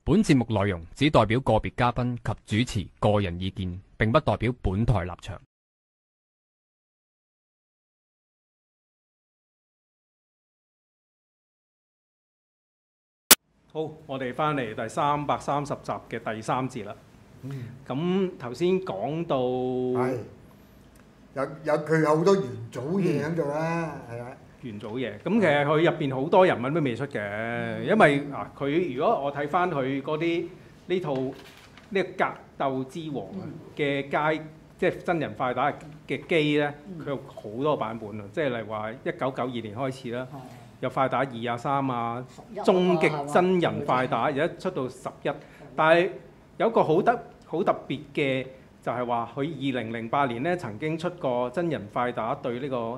本節目內容只代表個別嘉賓及主持個人意見，並不代表本台立場。 好，我哋翻嚟第330集嘅第3節啦。咁頭先講到係佢有好多元祖嘢喺度啦，係啦。 元祖嘢，咁其實佢入邊好多人物都未出嘅，因為佢如果我睇翻佢嗰啲呢套呢個格鬥之王嘅街，即係真人快打嘅機咧，佢有好多版本啊，即係例如話1992年開始啦，有快打2啊、3啊，終極真人快打，而家出到11，但係有一個好特別嘅就係話佢2008年咧曾經出過真人快打對呢個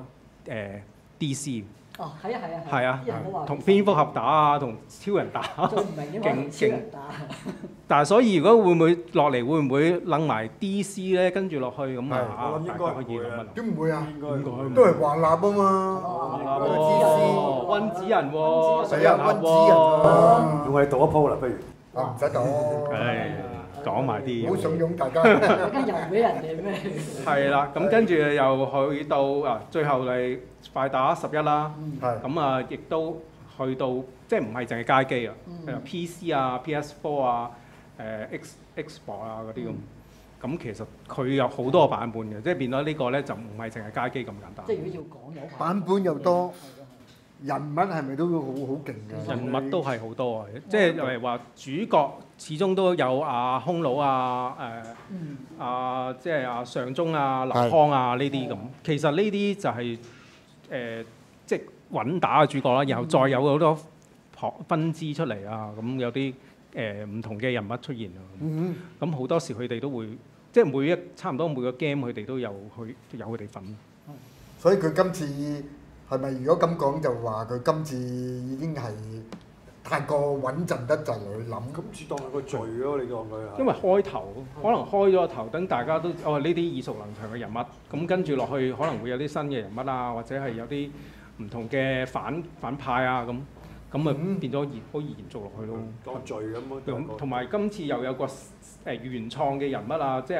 DC 哦，係啊係啊係啊，同蝙蝠俠打啊，同超人打，勁但係所以如果會唔會落嚟，會唔會擸埋 DC 咧？跟住落去咁啊， 我諗應該可以諗一諗。 點會啊？ 應該都係華納啊嘛。 溫子仁喎，水係啊，溫子仁喎。 用我哋賭一鋪啦，不如。 唔使賭。 唉，講埋啲嘢。 好慫恿大家。 而家又俾人哋咩？ 係啦，咁跟住又去到最後嚟快打11啦。咁啊，亦都去到即係唔係淨係街機啊，PC 啊、PS4 啊、Xbox 啊嗰啲咁。咁其實佢有好多個版本嘅，即係變咗呢個咧就唔係淨係街機咁簡單。 即係如果要講有版本又多，人物係咪都好勁㗎？ 人物都係好多啊，即係例如話主角始終都有空佬啊、即係上中啊、劉康啊呢啲咁。其實呢啲就係即係穩打嘅主角啦，然後再有好多分支出嚟啊，咁有啲唔同嘅人物出現啊。咁好多時佢哋都會即係差唔多每個 game 佢哋都有佢哋份。 所以佢今次係咪如果咁講就話佢今次已經係太過穩陣得滯嚟去諗？ 今次當係個罪咯，你當佢。 因為開頭可能開咗個頭，等大家都呢啲耳熟能詳嘅人物，咁跟住落去可能會有啲新嘅人物啊，或者係有啲唔同嘅反派啊咁啊變咗可以延續落去咯。 當罪咁咯。 同埋今次又有個原創嘅人物啊，即係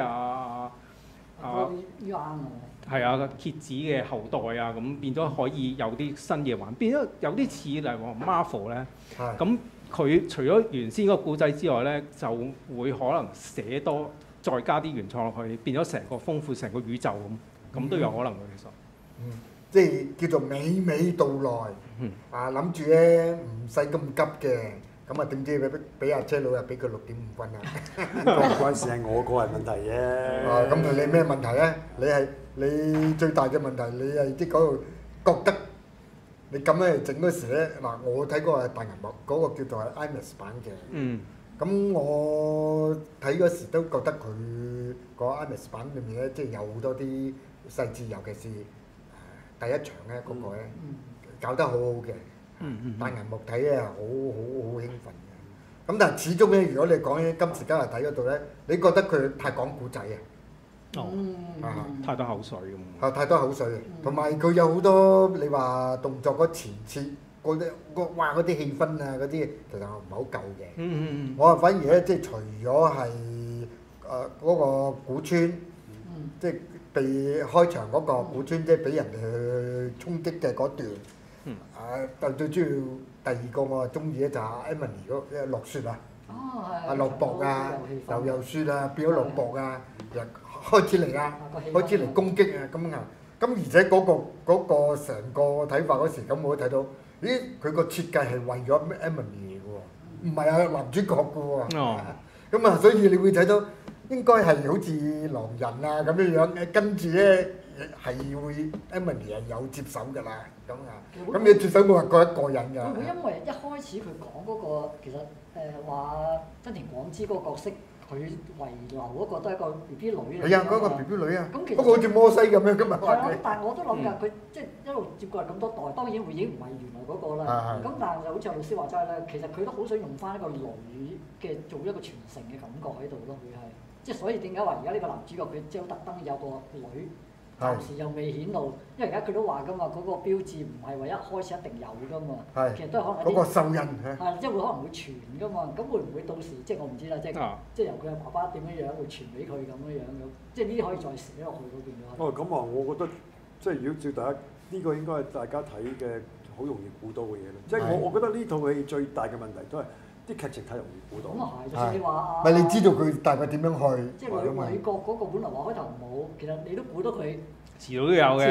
係啊，蠍子嘅後代啊，咁變咗可以有啲新嘢玩，變咗有啲似例如話 Marvel 咧，咁佢除咗原先嗰個故仔之外咧，就會可能寫多再加啲原創落去，變咗成個豐富成個宇宙咁都有可能嘅其實。 即係叫做娓娓道來，諗住咧唔使咁急嘅，咁啊點知俾阿車佬又俾佢6.5分啊！ 關唔關事係我個人問題啫。 咁你咩問題咧？你最大嘅問題，你係即係嗰度覺得你咁樣嚟整嗰時咧，嗱我睇嗰個係大銀幕，嗰個叫做係 IMAX 版嘅。咁我睇嗰時都覺得佢個 IMAX 版裏面咧，即係有好多啲細節，尤其是第一場咧嗰個咧搞得好好嘅。大銀幕睇咧好興奮嘅。咁但係始終咧，如果你講起今時今日睇嗰度咧，你覺得佢太講古仔啊？ 太多口水咁。 太多口水，同埋佢有好多你話動作嗰前設嗰啲氣氛啊嗰啲，其實唔係好夠嘅。我反而咧，即係除咗係嗰個古村，即係被開場嗰個古村，即係俾人哋去衝擊嘅嗰段。但最主要第二個我中意咧就係 Emily 嗰落雪啊，落雹啊，又雪啊，變咗落雹啊，開始嚟啦，開始嚟攻擊啊咁啊！咁而且嗰個成個睇法嗰時，咁我都睇到，咦佢個設計係為咗 Emily 嚟嘅喎，唔係啊男主角嘅喎。咁啊，所以你會睇到應該係好似狼人啊咁樣樣，跟住咧係會 Emily 係有接手㗎啦，咁啊，咁你接手我係覺得過癮㗎。 佢因為一開始佢講嗰個其實話真田廣之嗰個角色。佢遺留嗰個都係一個 B B 女嚟。 係啊，嗰個 B B 女啊。 咁其實不過好似摩西咁樣㗎嘛。 係啊，但係我都諗㗎，佢即係一路接過嚟咁多代，當然已經唔係原來嗰個啦。咁但係就好似阿老師話齋咧，其實佢都好想用翻一個女嘅做一個傳承嘅感覺喺度咯，會係即係所以點解話而家呢個男主角佢即係特登有個女暫時又未顯露，因為而家佢都話㗎嘛，嗰個標誌唔係話一開始一定有㗎嘛，其實都係可能嗰個獸印係即係會可能會傳㗎嘛，咁會唔會到時即係我唔知啦，即係由佢阿爸爸點樣會傳俾佢咁樣咁，即係呢啲可以再寫落去嗰邊咯。 哦，咁啊，我覺得即係如果照大家呢個應該係大家睇嘅好容易估到嘅嘢咯。即係我覺得呢套戲最大嘅問題都係啲劇情太容易估到。 咁啊係，就算你話咪你知道佢大概點樣去？ 即係女角嗰個本來話開頭冇，其實你都估到佢。 遲早都有嘅。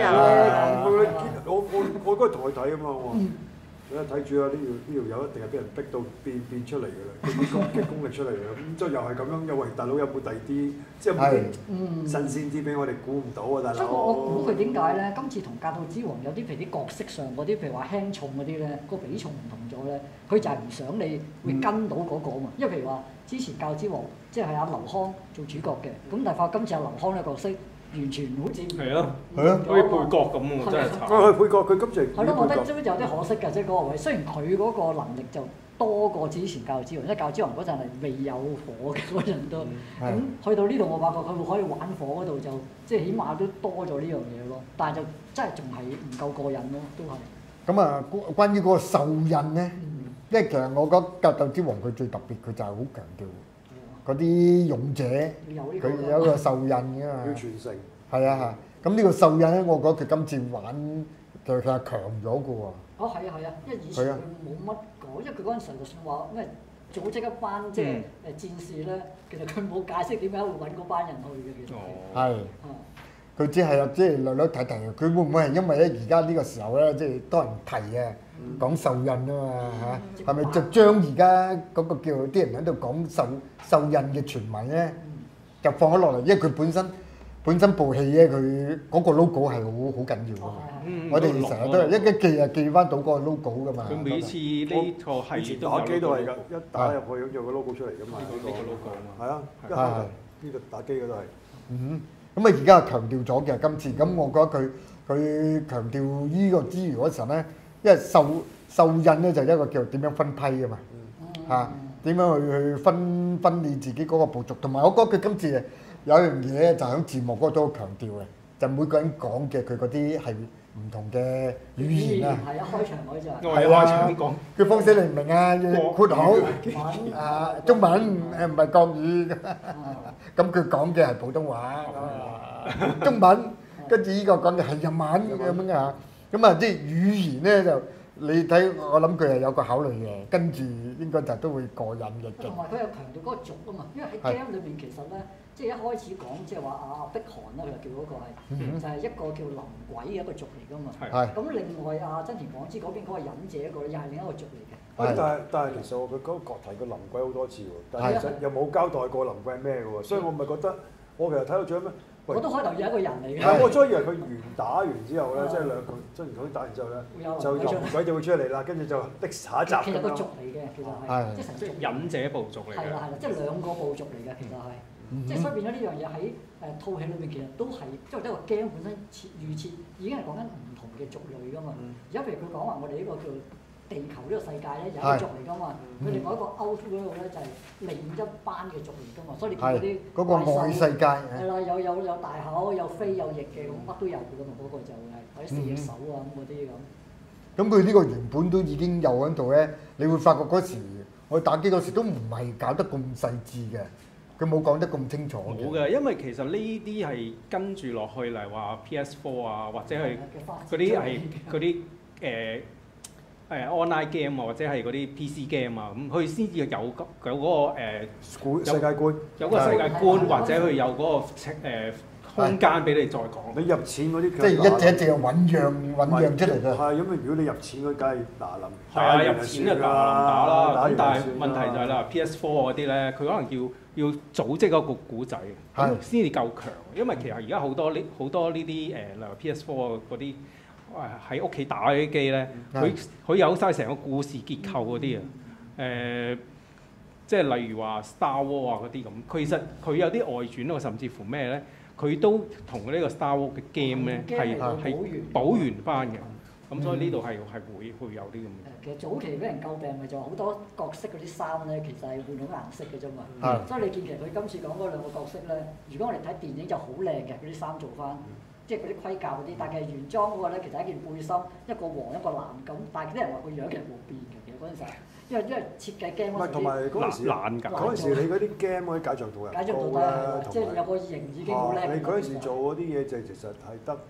我嗰日同佢睇啊嘛，我話你睇住啊，呢條友一定係俾人逼到變出嚟㗎啦，嘅功力出嚟㗎，咁即係又係咁樣，又喂大佬有冇第二啲即係新鮮啲俾我哋估唔到啊，大佬。 所以我估佢點解咧？今次同《格鬥之王》有啲譬如啲角色上嗰啲，譬如話輕重嗰啲咧，個比重唔同咗咧，佢就係唔想你會跟到嗰個啊嘛。因為譬如話之前《格鬥之王》即係阿劉康做主角嘅，咁但係發覺今次阿劉康嘅角色。完全好似係咯，好似配角咁喎，真係慘。 佢配角，佢今次係咯，我覺得都有啲可惜㗎，即係嗰個位。雖然佢嗰個能力就多過之前《教之王》，因為《教之王》嗰陣係未有火嘅嗰陣都。咁去到呢度，我發覺佢會可以玩火嗰度就，即係起碼都多咗呢樣嘢咯。但係就真係仲係唔夠過癮咯，都係。 咁啊，關於嗰個獸印咧，因為其實我覺得《格鬥之王》佢最特別，佢就係好強調。嗰啲勇者，佢有一個獸印㗎嘛。 要傳承。 係啊係，咁呢個獸印咧，我覺得佢今次玩佢係強咗嘅喎。 哦係啊係啊，因為以前佢冇乜講，因為佢嗰陣時就算話咩組織一班即係戰士咧，其實佢冇解釋點解會揾嗰班人去嘅其實。 係。佢只係即係略略提提，佢會唔會係因為咧而家呢個時候咧，即係多人提啊，講獸印啊嘛嚇，係咪就將而家嗰個叫啲人喺度講獸印嘅傳聞咧，就放咗落嚟，因為佢本身部戲咧，佢嗰個 logo 係好緊要㗎嘛。我哋成日都係一記就記翻到嗰個 logo 㗎嘛。 佢每次呢個係打機都係㗎，一打入去有個 logo 出嚟㗎嘛。 呢個 logo 啊嘛。 係啊，呢個打機嘅都係。 咁啊，而家係強調咗嘅今次，咁我覺得佢強調依個之餘嗰陣咧，因為獸印咧就一個叫點樣分批㗎嘛，嚇點樣去分你自己嗰個部族，同埋我覺得佢今次有一樣嘢就喺字幕嗰度都好強調嘅，就每個人講嘅佢嗰啲係唔同嘅語言啊。 係啊，開場嗰陣。 係開場講。 佢方式你唔明啊？括號啊，中文唔係國語。咁佢講嘅係普通話，中文，跟住呢個講嘅係日文咁樣啊。咁啊，即係語言咧就你睇，我諗佢係有個考慮嘅，跟住應該就都會過癮嘅。 同埋佢又強調嗰個族啊嘛，因為喺 game 裏面其實咧，即係一開始講即係話阿碧寒啦，佢就叫嗰個係，就係一個叫林鬼嘅一個族嚟㗎嘛。 係。 咁另外阿真田廣之嗰邊嗰個忍者嗰個又係另一個族嚟嘅。 但係其實佢嗰個國提過林鬼好多次喎，但係其實又冇交代過林鬼係咩嘅喎，所以我咪覺得我其實睇到最尾， 我都開頭以為一個人嚟嘅。 我初以為佢完打完之後咧，即係兩個真田廣之打完之後咧，就林鬼就會出嚟啦，跟住就的下一集。 其實個族嚟嘅，其實係即係神族忍者部族嚟嘅。 係啦係啦，即係兩個部族嚟嘅，其實係。即係所以變咗呢樣嘢喺套戲裏面，其實都係即係一個 game 本身預設已經係講緊唔同嘅族類㗎嘛。而家譬如佢講話我哋呢個叫地球呢個世界咧有一個族嚟㗎嘛，佢另外一個 Outworld 咧就係另一班嘅族嚟㗎嘛，所以你見嗰啲嗰個外世界係啦，有大口有飛有翼嘅，咁乜都有㗎嘛，嗰個就係或者四隻手啊咁嗰啲咁。 咁佢呢個原本都已經有喺度咧，你會發覺嗰時我打機嗰時都唔係搞得咁細緻嘅。佢冇講得咁清楚嘅。 冇嘅，因為其實呢啲係跟住落去嚟話 PS4 啊，或者係嗰啲係嗰啲online game 啊，或者係嗰啲 PC game 啊，咁佢先至有嗰個世界觀， 有嗰個世界觀，或者佢有嗰個空間俾你再講。 你入錢嗰啲即係一隻一隻醖釀出嚟嘅。 係，因為如果你入錢嗰，梗係嗱臨。 係啊，入錢就打啦。咁但係問題就係啦 ，PS4 嗰啲咧，佢可能要組織一個故仔，先至夠強。因為其實而家好多呢啲例如 PS4 嗰啲喺屋企打嗰啲機咧，佢有晒成個故事結構嗰啲啊。即係例如話 Star Wars 啊嗰啲咁，其實佢有啲外傳啊，甚至乎咩咧？佢都同呢個 Star Wars 嘅 game 咧係補完翻嘅，咁所以呢度係會有啲咁嘅。 其實早期俾人詬病咪就好多角色嗰啲衫咧，其實係換咗顏色嘅啫嘛。所以你見其實佢今次講嗰兩個角色咧，如果我哋睇電影就好靚嘅嗰啲衫做翻， 即係嗰啲盔甲嗰啲，但係其實原裝嗰個咧，其實一件背心，一個黃一個藍咁，但係啲人話個樣其實冇變嘅，其實嗰陣時，因為設計 game 嗰陣時唔係同埋嗰陣時爛㗎。 嗰陣時你嗰啲 game 嗰啲解像度又解像度高啦， 即係有個型已經好叻。 你嗰陣時做嗰啲嘢就其實係得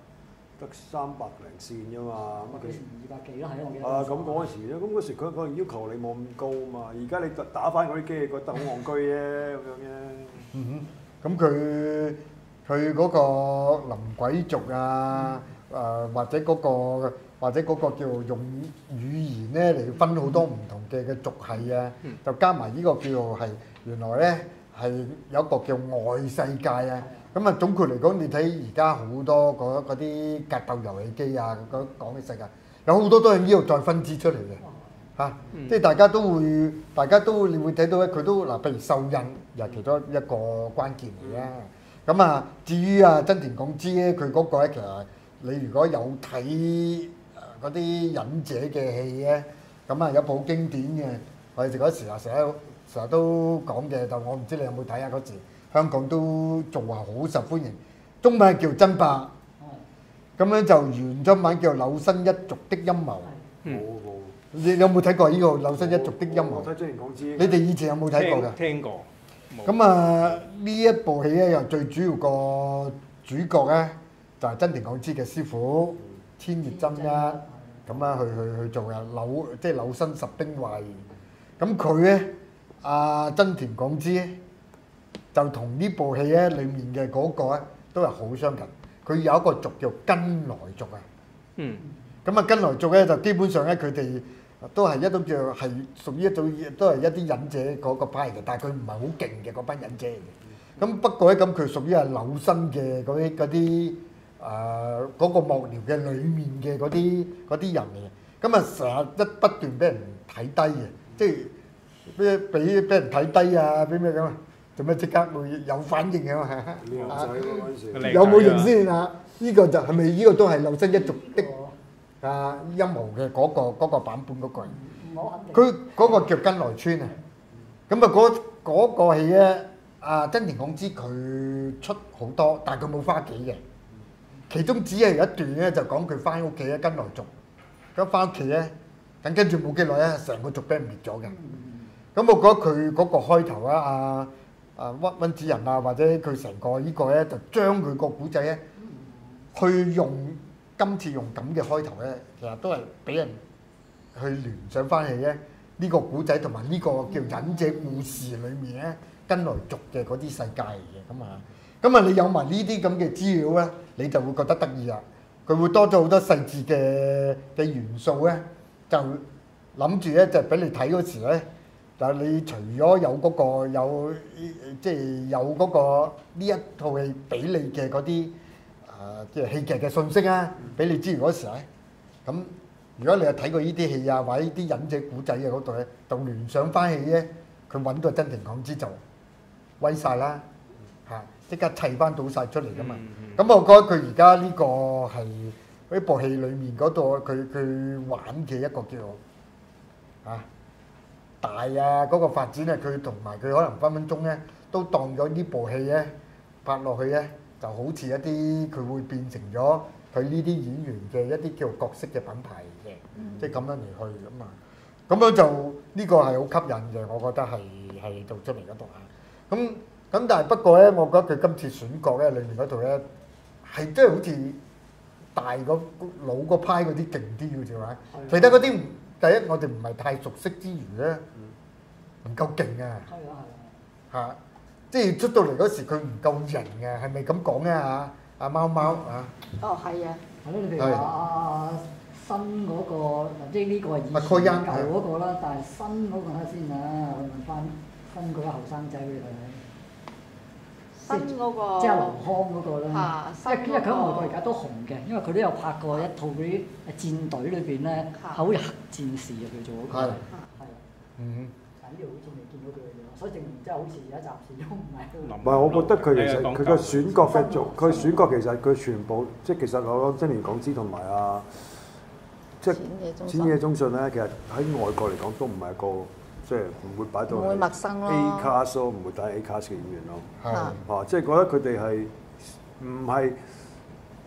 300零線啫嘛。 幾時200幾啦，係啊，我記得。 咁嗰陣時咧，咁嗰時佢個要求你冇咁高嘛。而家你打翻嗰啲機，覺得好戇居啫咁樣啫。 咁佢嗰個臨鬼族啊，或者嗰個叫用語言咧嚟分好多唔同嘅族系啊，就加埋呢個叫做係原來咧係有一個叫外世界啊。咁啊總括嚟講，你睇而家好多嗰啲格鬥遊戲機啊，講嘅世界有好多都係呢度再分支出嚟嘅嚇，即係大家都會你會睇到咧，佢都嗱，譬如獸印又係其中一個關鍵嚟嘅。咁啊，至於真田廣之咧，佢嗰個咧其實你如果有睇嗰啲忍者嘅戲咧，咁啊有部好經典嘅，我哋嗰時啊成日都講嘅，就我唔知你有冇睇啊嗰時，香港都做話好受歡迎，中文叫爭霸，咁樣就原中文叫柳生一族的陰謀。 冇。 你有冇睇過呢個柳生一族的陰謀？ 我睇真田廣之。 你哋以前有冇睇過㗎？ 聽過。 咁啊，呢一部戲咧，又最主要個主角咧，就係真田廣之嘅師傅千葉真一，咁啊去做嘅即係柳生十兵衛。咁佢咧，真田廣之就同呢部戲咧裡面嘅嗰個咧，都係好相近。佢有一個族叫根來族啊。咁啊，根來族咧就基本上咧，佢哋都係一種叫係屬於一種都係一啲忍者嗰個派嘅，但係佢唔係好勁嘅嗰班忍者嚟嘅。咁不過咧，咁佢屬於係柳生嘅嗰啲嗰個幕僚嘅裡面嘅嗰啲人嚟嘅。咁啊，成日不斷俾人睇低嘅，即係俾人睇低啊，俾咩咁啊？做咩即刻會有反應嘅嘛？ 靚仔嗰陣時。 有冇型先啊？呢個就係咪呢個都係柳生一族的？陰謀嘅嗰個版本嗰個人，佢嗰個叫根來川啊。咁啊嗰個戲咧，真田廣之佢出好多，但係佢冇花幾嘅。其中只係有一段咧，就講佢翻屋企咧，根來族咁翻屋企咧，咁跟住冇幾耐咧，成個族俾人滅咗嘅。咁我覺得佢嗰個開頭啊，溫子仁啊，或者佢成個呢個咧，就將佢個古仔咧，去用。今次用咁嘅開頭咧，其實都係俾人去聯想翻起咧呢個古仔同埋呢個叫忍者故事裏面咧根來族嘅嗰啲世界嚟嘅。咁啊你有埋呢啲咁嘅資料咧，你就會覺得得意啦。佢會多咗好多細緻嘅元素咧，就諗住咧就俾你睇嗰時咧，就你除咗有嗰個即係有嗰個呢一套戲俾你嘅嗰啲。即係戲劇嘅信息啊，俾你知嗰時咧，咁如果你有睇過呢啲戲啊，或者啲忍者古仔嘅嗰度咧，就聯想翻起咧，佢揾到真田廣之就威晒啦，即刻砌翻到晒出嚟噶嘛。咁我覺得佢而家呢個係呢部戲裡面嗰度，佢玩嘅一個叫大嗰個發展咧，佢同埋佢可能分分鐘咧都當咗呢部戲咧拍落去咧。就好似一啲佢會變成咗佢呢啲演員嘅一啲叫角色嘅品牌嘅，即係咁樣嚟去咁啊。咁樣就呢個係好吸引嘅，我覺得係做出嚟嗰度啊。咁但係不過咧，我覺得佢今次選角咧裏面嗰度咧係真係好似大個老個派嗰啲勁啲嘅啫嘛。其他嗰啲第一我哋唔係太熟悉之餘咧，唔夠勁啊。嚇！即係出到嚟嗰時，佢唔夠型啊，係咪咁講啊？阿貓貓啊！ 哦，係啊，係咯，你譬如話新嗰個，即係呢個係以前舊嗰個啦，但係新嗰個睇先啊，我問翻新嗰個後生仔俾你睇。 新嗰個即係劉康嗰個啦，因為佢喺外國而家都紅嘅，因為佢都有拍過一套嗰啲戰隊裏邊咧，好似黑戰士啊，佢做嗰個。係。但呢度好似未見到佢嘅樣，所以證明即係好似而家暫時都唔係。 唔係，我覺得佢其實佢個選角嘅做，佢選角其實佢全部即係其實我覺得真田廣之同埋即係淺野忠信咧，其實喺外國嚟講都唔係一個即係唔會擺到唔會陌生咯 A cast 咯，唔會打 A cast 嘅演員咯。 係即係覺得佢哋係唔係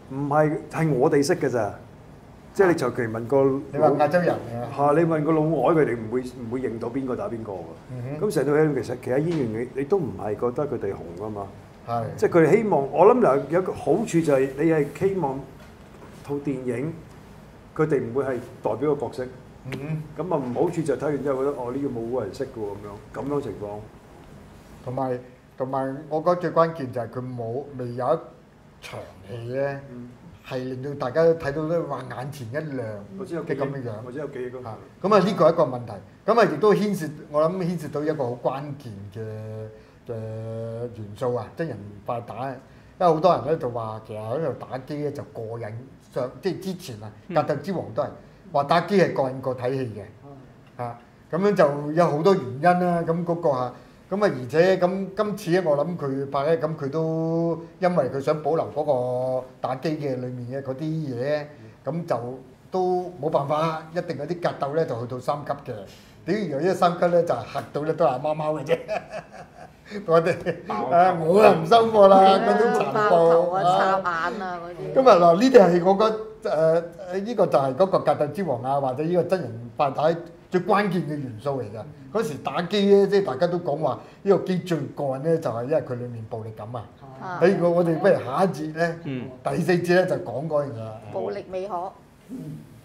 唔係我哋識嘅咋，即係你長期問個你話亞洲人啊， 你問個老外佢哋唔會認到邊個打邊個㗎。咁成套戲其實其他演員你都唔係覺得佢哋紅㗎嘛。 係。 即係佢哋希望，我諗有個好處就係你係希望套電影佢哋唔會係代表個角色。咁啊唔好處就睇完之後覺得呢個冇人識嘅喎咁樣情況。 同埋，我覺得最關鍵就係佢未有一場戲咧，係令到大家都睇到咧話眼前一亮嘅咁嘅樣。 或者有記憶㗎。 咁啊，呢個係一個問題。咁啊，亦都我諗牽涉到一個好關鍵嘅元素啊，真人快打。因為好多人咧就話其實喺度打機咧就過癮，即係之前啊《格鬥之王》都係話打機係過癮過睇戲嘅。咁樣就有好多原因啦。咁嗰個咁啊，而且今次咧，我諗佢拍咧，咁佢都因為佢想保留嗰個打機嘅裡面嘅嗰啲嘢，咁就都冇辦法，一定有啲格鬥咧就去到3級嘅。如果一3級咧就嚇到咧都係貓貓嘅啫。我哋我又唔收貨啦，嗰種殘暴插眼啊嗰啲。 咁啊嗱，呢啲係我覺得呢個就係嗰個格鬥之王啊，或者呢個真人快打最關鍵嘅元素嚟㗎。嗰時打機咧，即係大家都講話呢個機最過癮咧，就係因為佢裡面暴力感啊。我哋不如下一節咧，第4節咧就講嗰樣嘢。 暴力未可。